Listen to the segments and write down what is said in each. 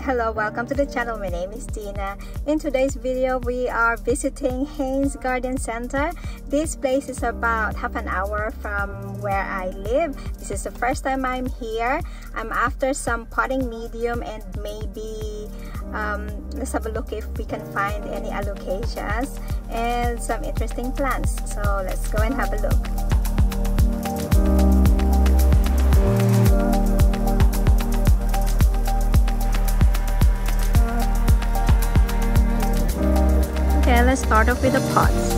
Hello, welcome to the channel. My name is Tina. In today's video, we are visiting Heynes Garden Center. This place is about half an hour from where I live. This is the first time I'm here. I'm after some potting medium and maybe let's have a look if we can find any allocations and some interesting plants. So let's go and have a look. Okay, let's start off with the pots.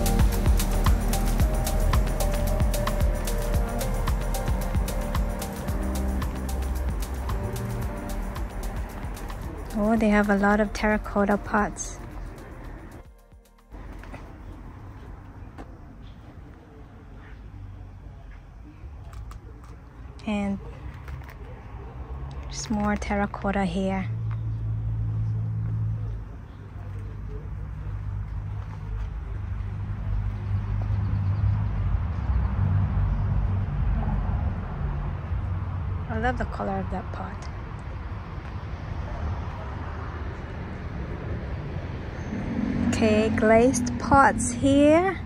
Oh, they have a lot of terracotta pots. And there's more terracotta here. I love the color of that pot. Okay, glazed pots here.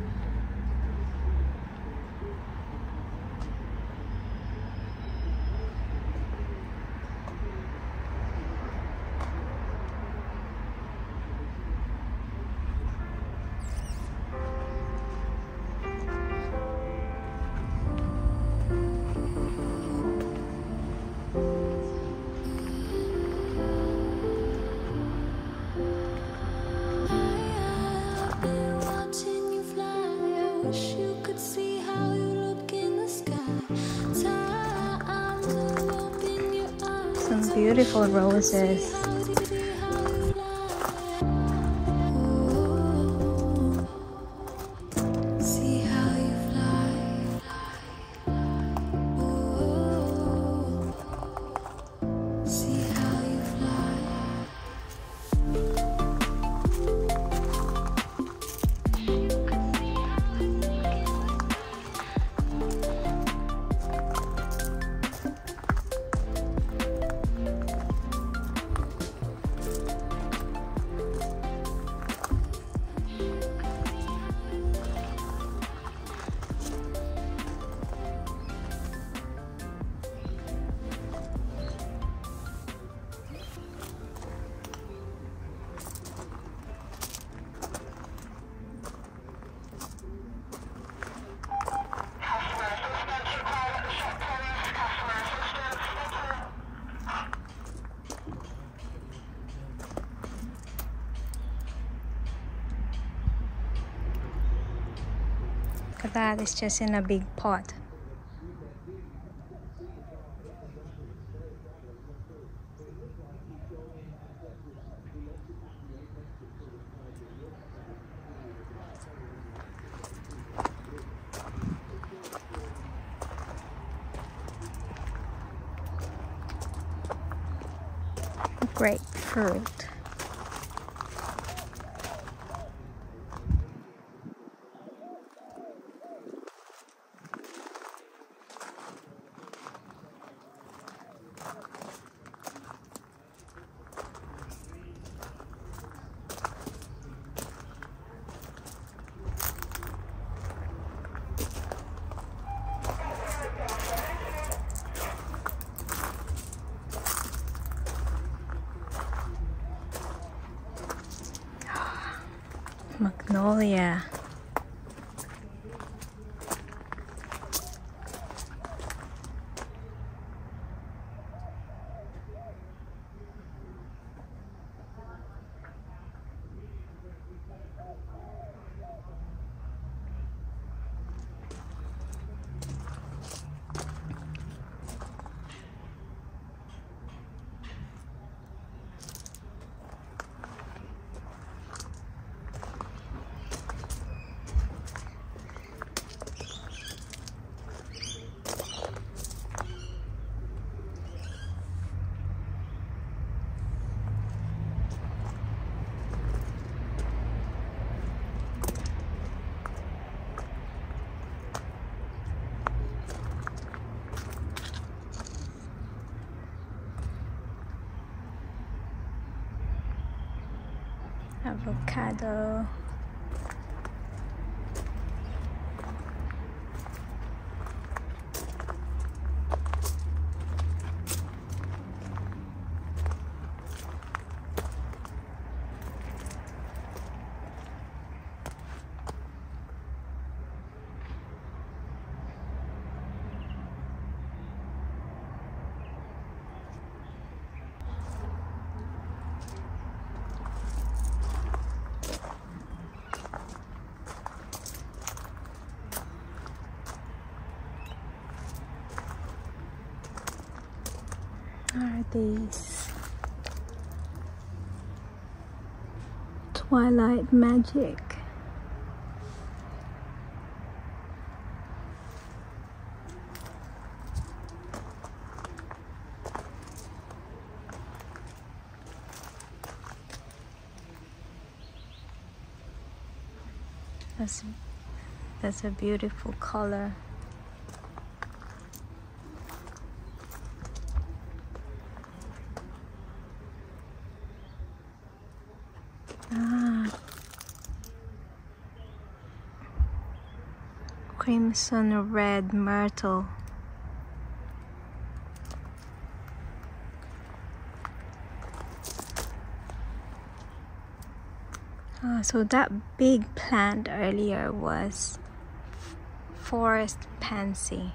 Some beautiful roses. Look at that, it's just in a big pot. Grapefruit. Magnolia. avocado. Are these Twilight Magic? That's a beautiful color. Crimson red myrtle. So that big plant earlier was forest pansy.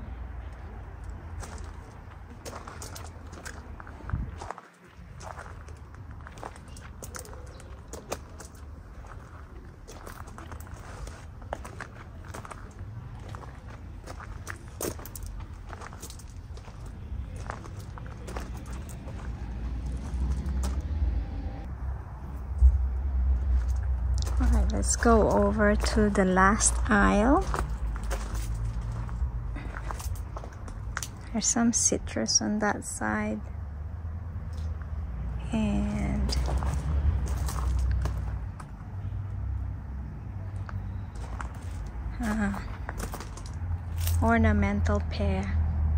Alright, let's go over to the last aisle. There's some citrus on that side. And ornamental pear.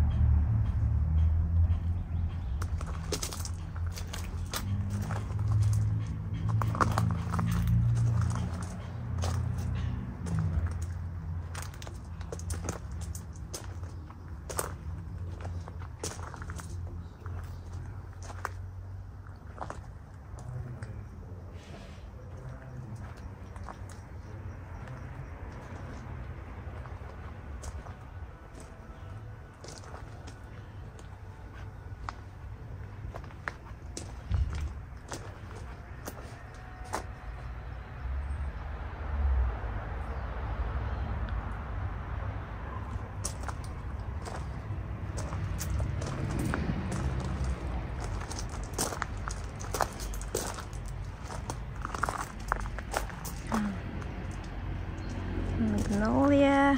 Magnolia.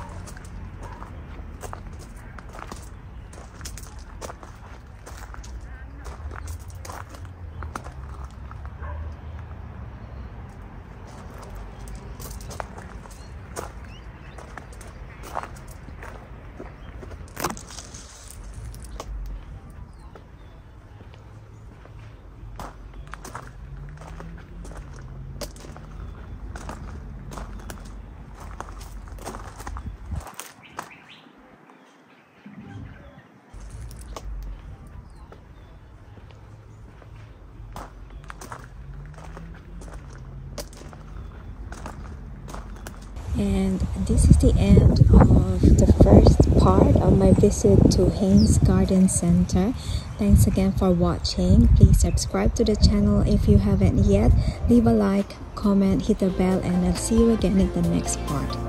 And this is the end of the first part of my visit to Heynes Garden Center. Thanks again for watching. Please subscribe to the channel if you haven't yet. Leave a like, comment, hit the bell, and I'll see you again in the next part.